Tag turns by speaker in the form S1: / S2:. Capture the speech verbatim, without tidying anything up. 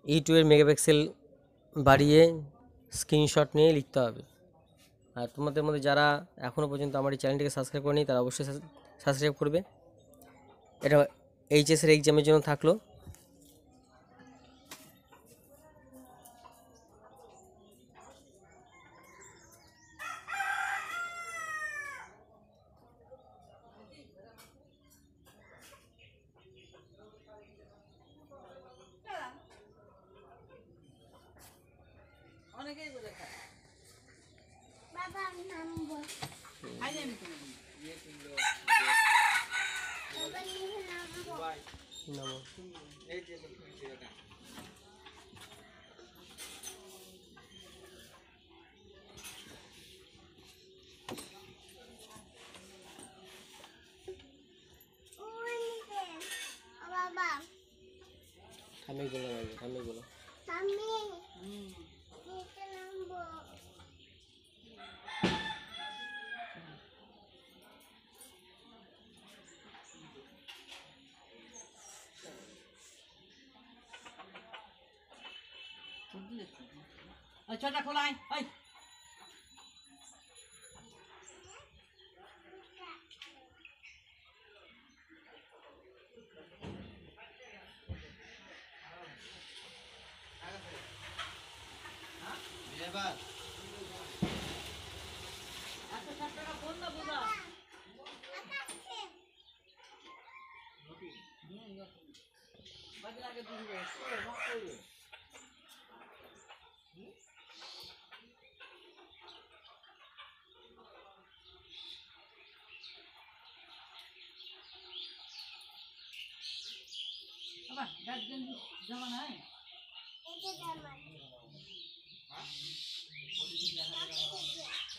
S1: ই two এর megapixel বাড়িয়ে screenshot নিয়ে লিখতে হবে। আর তোমাদের মধ্যে যারা এখনও পর্যন্ত আমার এই চ্যানেলটিকে সাবস্ক্রাইব করেনি তারা অবশ্যই সাবস্ক্রাইব করবে। এটা এইচএসের এক্সামের জন্য থাকলো।
S2: অনেকেই বলে খায় বাবা নাম বল আই জানি তুমি ये तुम लोग बाबा ये नाम बल
S1: নাম
S2: এই যে তুমি সেটা বাবা
S1: আমি বলো আমি বলো
S2: আমি হুম এটা নাম বল छोटा खोला है आई बाबा गार्ड गंजी जमाना है एक जमाना हां